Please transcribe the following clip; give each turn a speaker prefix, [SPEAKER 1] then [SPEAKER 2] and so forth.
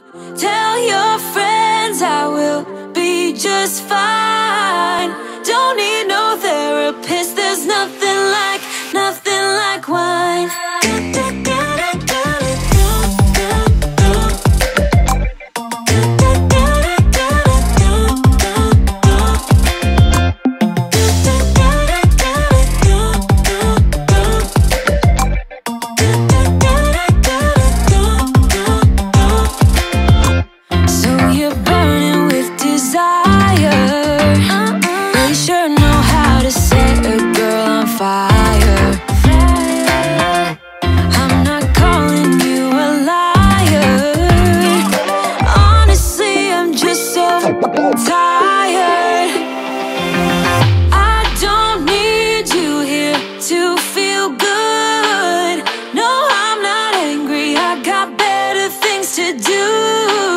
[SPEAKER 1] Tell your friends I will be just fine. Don't need no therapist, there's nothing like wine. Tired. I don't need you here to feel good. No, I'm not angry, I got better things to do.